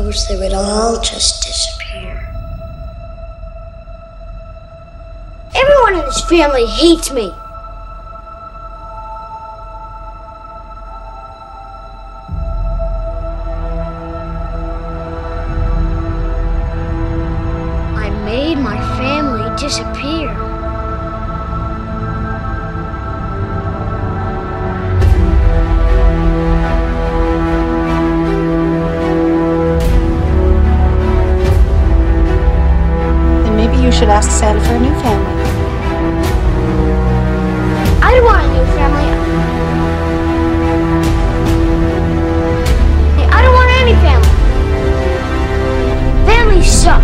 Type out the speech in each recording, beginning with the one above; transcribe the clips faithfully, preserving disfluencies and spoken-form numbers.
I wish they would all just disappear. Everyone in this family hates me. I made my family disappear. You should ask Santa for a new family. I don't want a new family. I don't want any family. Families suck.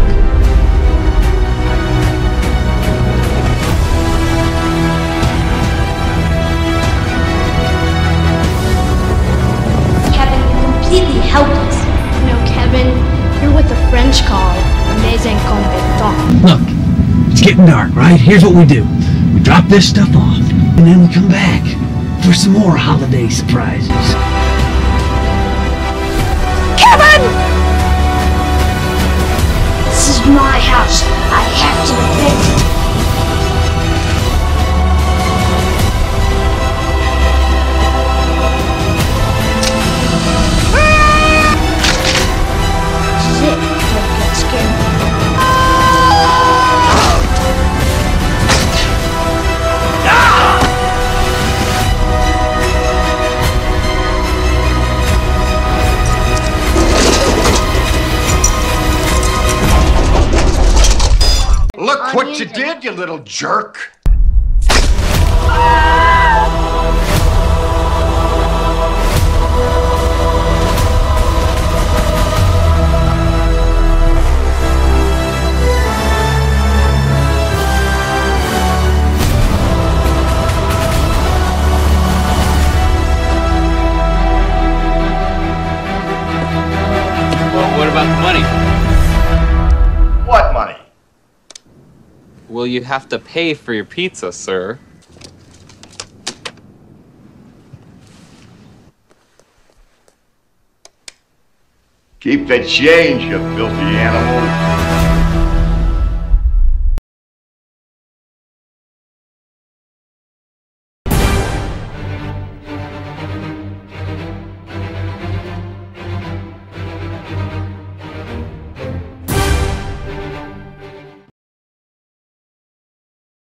Kevin, you're completely helpless. No, Kevin, you're with a French called Les Incompetents. Look, it's getting dark, right? Here's what we do. We drop this stuff off, and then we come back for some more holiday surprises. Kevin! This is my house. I have to defend it. Sit. Don't get scared. Look what you did, you little jerk! Well, what about the money? What money? Well, you have to pay for your pizza, sir. Keep the change, you filthy animal.